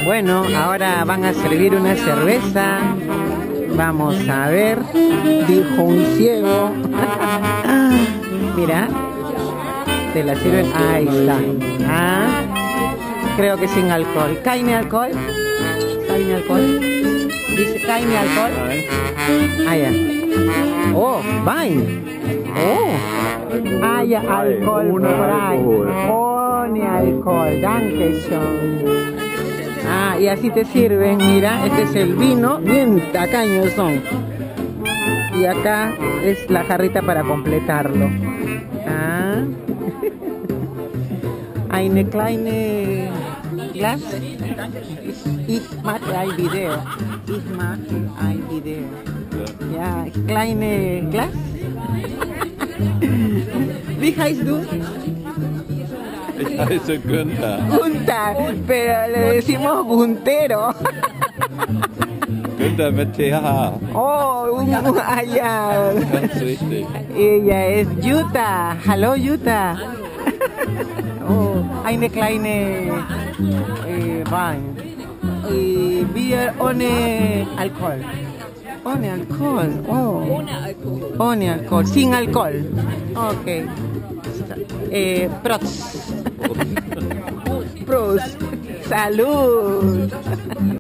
Bueno, ahora van a servir una cerveza. Vamos a ver, dijo un ciego. Mira, te la sirven. Ahí está. Creo que sin alcohol. ¿Caine alcohol? ¿Caine alcohol? Dice, ¿caine alcohol? Ya. Oh, wine. Oh. Ya, alcohol por ahí. Ohne alcohol. Danke schön. Y así te sirven, mira, este es el vino, bien tacaños son. Y acá es la jarrita para completarlo. Eine kleine Glas. Ich mache ein Video. Ich mache ein Video. Ja, kleine Glas. Wie heißt du? Ich heiße Günther. Günther, pero le decimos Guntero. Günther mit TH. Oh, allá. Ganz richtig. Ella es Jutta. Hallo Jutta. Oh, eine kleine Wein. Bier ohne Alkohol. Ohne Alkohol. Oh. Ohne Alkohol. Sin alcohol. Ok. Prost. Prost. Salud.